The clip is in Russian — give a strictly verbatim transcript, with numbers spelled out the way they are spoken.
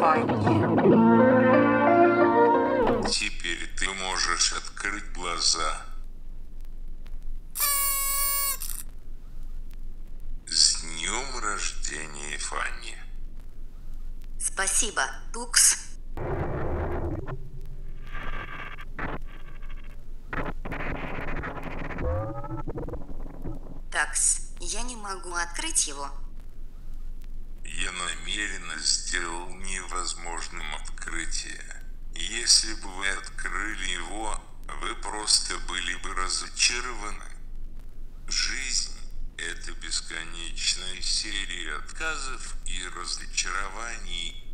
Теперь ты можешь открыть глаза. С днем рождения, Фанни. Спасибо, Тукс. Такс, я не могу открыть его. Я намеренно сделал невозможным открытие. Если бы вы открыли его, вы просто были бы разочарованы. Жизнь – это бесконечная серия отказов и разочарований.